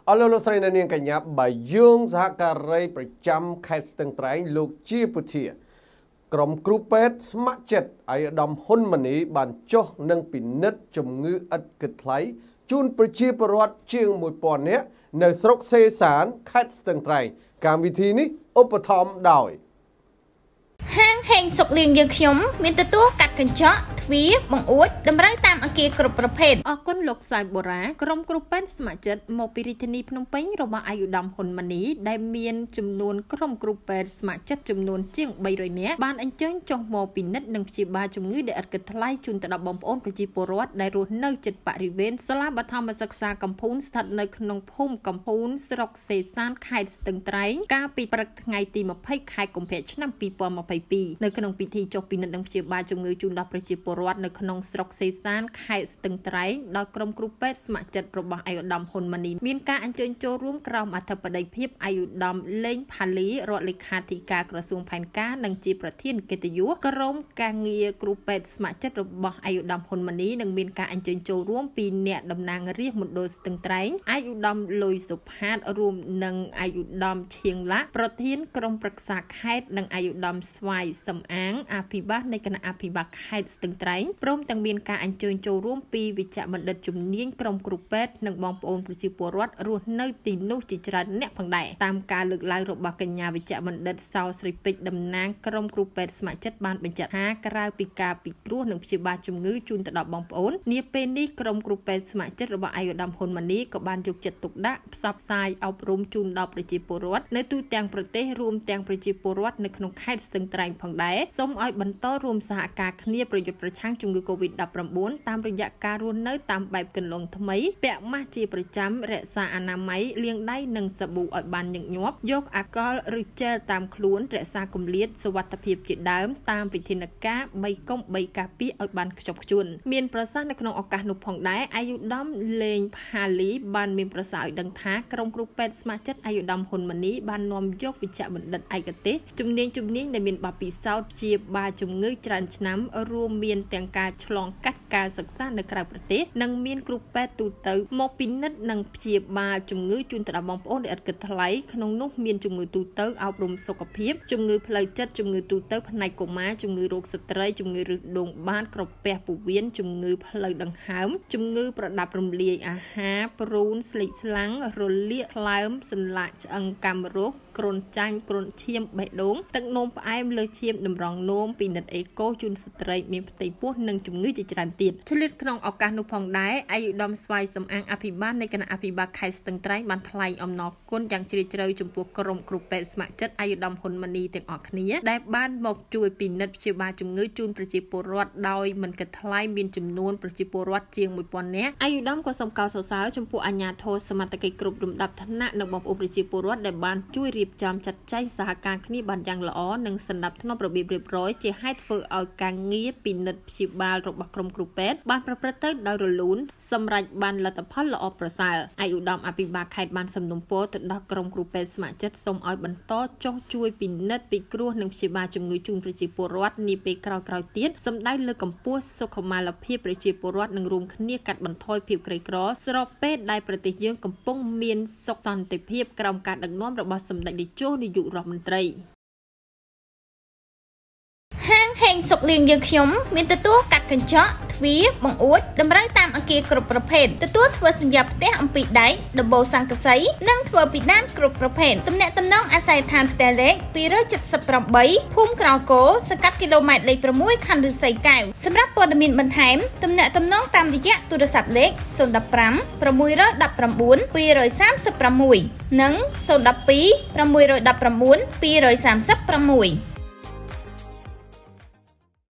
អឡូវលោកស្រីនាងកញ្ញាបាយយើងសហការីប្រចាំខេត្តស្ទឹងត្រែងលោកជាពុធាក្រុមគ្រូពេទ្យស្ម័គ្រចិត្តអាយដាមហ៊ុនម៉ាណីបានចុះនិងពិនិត្យជំងឺឥតគិតថ្លៃជូនប្រជាពលរដ្ឋជាង 1000 នាក់នៅស្រុកសេសានខេត្តស្ទឹងត្រែងកម្មវិធីនេះឧបត្ថម្ភដោយហាងហេងសុកលៀងយើងខ្ញុំមានទទួលកាត់កញ្ចក់ទ្វារបង្អួចតម្រូវតាមអគារគ្រប់ប្រភេទអរគុណលោកសាយបូរ៉ាក្រុមគ្រូពេទ្យស្ម័គ្រចិត្តមកពីរាជធានីភ្នំពេញរបស់អាយុដាមហ៊ុនម៉ាណីដែលមានចំនួនក្រុមគ្រូពេទ្យស្ម័គ្រចិត្តចំនួនជាង300នាក់បានអញ្ជើញចុះមកពិនិត្យនិងព្យាបាលជំងឺដែលឥតគិតថ្លៃជូនទៅដល់បងប្អូនប្រជាពលរដ្ឋដែលរស់នៅជិតបរិវេណសាលាបឋមសិក្សាកំពូលស្ថិតនៅក្នុងភូមិកំពូលស្រុកសេសានខេត្តស្ទឹងត្រែងកាលពីព្រឹកថ្ងៃទី20ខែកុម្ភៈឆ្នាំ2022នៅក្នុងពិធីចុះពិនិត្យនិងព្យាបាលជំងឺជូនដល់ប្រជាពលរដ្ឋនៅក្នុងស្រុកសេសានខេត្តស្ទឹងត្រែងដោយក្រុមគ្រូពេទ្យស្ម័គ្រចិត្តរបស់អាយុដាមហ៊ុនម៉ាណីមានការអញ្ជើញចូលរួមក្រោមអធិបតីភាពអាយុដាមលេងផាលីរដ្ឋលេខាធិការក្រសួងផែនការនិងជាប្រធានកិត្តិយសក្រុមការងារគ្រូពេទ្យស្ម័គ្រចិត្តរបស់អាយុដាមហ៊ុនម៉ាណីនិងមានការអញ្ជើញចូលរួមពីអ្នកតំណាងរាស្ត្រមណ្ឌលស្ទឹងត្រែងអាយុដាមលុយសុផាតរួមនឹងអាយុដាមឈៀងឡាប្រធានក្រុមប្រឹក្សាខេត្តនិងអាយុដាមស្វាយសំអាងអភិបាលនៃគណៈអភិបាលខេត្តស្ទឹងត្រែងព្រមទាំងមានការអញ្ជើញចូលរួមពីវិជ្ជបណ្ឌិតជំនាញក្រុមគ្រូពេទ្យនិងបងប្អូនប្រជាពលរដ្ឋរស់នៅទីនោះជាច្រើនអ្នកផងដែរតាមការលើកឡើងរបស់កញ្ញាវិជ្ជបណ្ឌិតសោស្រីពេជ្រតំណាងក្រុមគ្រូពេទ្យស្ម័គ្រចិត្តបានបញ្ជាក់ថាក្រៅពីការពិគ្រោះនិងព្យាបាលជំងឺជូនទៅដល់បងប្អូននាពេលនេះក្រុមគ្រូពេទ្យស្ម័គ្រចិត្តរបស់អាយុដាមហ៊ុនម៉ាណីក៏បានយកចិត្តទុកដាក់ផ្សព្វផ្សាយអប់រំជូនដល់ប្រជាពលរដ្ឋនៅទូទាំងប្រទេសរួមទាំងប្រជាពលរដ្ឋនៅក្នុងខេត្តស្ទឹងត្រែងផងដែរសូមឲ្យបន្តរួមសហការគ្នាប្រយុទ្ធប្រឆាំងជំងឺ COVID-19 តាមរយៈការរស់នៅតាមបែបកន្លងថ្មីពាក់ម៉ាស់ជាប្រចាំរក្សាអនាម័យលាងដៃនិងសាប៊ូឲ្យបានញឹកញាប់យកអាល់កុលឬជែលតាមខ្លួនរក្សាគម្លាតសុវត្ថិភាពជាដើមតាមវិធានការ3កុំ3ការពារឲ្យបានខ្ជាប់ខ្ជួនមានប្រសាសន៍នៅក្នុងឱកាសនោះផងដែរអាយុដាមលេងផាលីបានមានប្រសាសន៍ឲ្យដឹងថាក្រុមគ្រូពេទ្យស្ម័គ្រចិត្តអាយុដាមហ៊ុនម៉ាណីបាននាំយកវិជ្ជបណ្ឌិតឯកទេសជំនាញដែលមានបទពិសោធន៍ព្យាបាលជំងឺច្រើនឆ្នាំរួមមានទាំងការឆ្លងកាត់ការសិក្សានៅក្រៅប្រទេសនិងមានគ្រូពេទ្យទូទៅមកពិនិត្យនិងព្យាបាលជំងឺជូនទៅដល់បងប្អូនដែលឥតគិតថ្លៃក្នុងនោះមានជំងឺទូទៅអប់រំសុខភាពជំងឺផ្លូវចិត្តជំងឺទូទៅផ្នែកកុមារជំងឺរោគស្ត្រីជំងឺរឹសដួងបាតក្រពះពោះវៀនជំងឺផ្លូវដង្ហើមជំងឺប្រដាប់រំលាយអាហារព្រូនស្លេកស្លាំងរលាកថ្លើមសន្លាក់ឆ្អឹងកាំរោគគ្រុនចាញ់គ្រុនឈាមបេះដូងទឹកនោមផ្អែមលើឈាមតម្រងនោមពិនិត្យអេកូជូនស្ត្រីមានផ្ទៃពោះនិងជំងឺជាច្រើនទៀតឆ្លៀតក្នុងឱកាសនោះផងដែរអាយុដាមស្វាយសំអាងអភិបាលនៃគណៈអភិបាលខេត្តស្ទឹងត្រែងបានថ្លែងអំណរគុណយ៉ាងជ្រាលជ្រៅចំពោះក្រុមគ្រូពេទ្យស្ម័គ្រចិត្តអាយុដាមហ៊ុនម៉ាណីទាំងអស់គ្នាដែលបានមកជួយពិនិត្យព្យាបាលជំងឺជូនប្រជាពលរដ្ឋដោយមិនគិតថ្លៃមានចំនួនប្រជាពលរដ្ឋជាង 1000 នាក់អាយុដាមក៏សូមកោតសរសើរចំពោះអាជ្ញាធរសមត្ថកិច្ចគ្រប់លំដាប់ឋានៈនិងបងប្អូនប្រជាពលរដ្ឋដែលបានជួយរៀបចំចាត់ចែងសហការគ្នាបានយ៉ាងល្អនិងសណ្ដាប់ធ្នាប់របៀបរៀបរយជាហេតុធ្វើឲ្យការងារពិនិត្យព្យាបាលរបស់ក្រុមគ្រូពេទ្យបានប្រព្រឹត្តទៅដោយរលូនសម្រាប់បានលទ្ធផលល្អប្រសើរអាយុដាមអភិបាលខេត្តបានសំណូមពរទៅដល់ក្រុមគ្រូពេទ្យស្ម័គ្រចិត្តសូមឲ្យបន្តចុះជួយពិនិត្យពិគ្រោះនិងព្យាបាលជំងឺជូនប្រជាពលរដ្ឋនាពេលក្រោយៗទៀតសម្ដៅលើកម្ពស់សុខុមាលភាពប្រជាពលរដ្ឋនិងរួមគ្នាកាត់បន្ថយភាពក្រីក្រស្របពេលដែលប្រទេសយើងកំពុងមានសុខសន្តិភាពក្រោមការដឹកនាំរបស់សម្ដេចតេជោនាយករដ្ឋមន្ត្រីហាងហេងសុកលៀងយើងខ្ញុំមានទទួលកាត់កញ្ចក់ទ្វារបង្អួចតម្រូវតាមអគារគ្រប់ប្រភេទទទួលធ្វើសម្រាប់ផ្ទះអំពីដែកដំបូលស័ង្កសីនិងធ្វើពីដានគ្រប់ប្រភេទទំនាក់ទំនងអាស័យដ្ឋានផ្ទះលេខ278ភូមិក្រោលគោសង្កាត់គីឡូម៉ែត្រលេខ6ខណ្ឌឫស្សីកែវសម្រាប់ព័ត៌មានបន្ថែមទំនាក់ទំនងតាមរយៈទូរស័ព្ទលេខ015 619 236និង012 619 236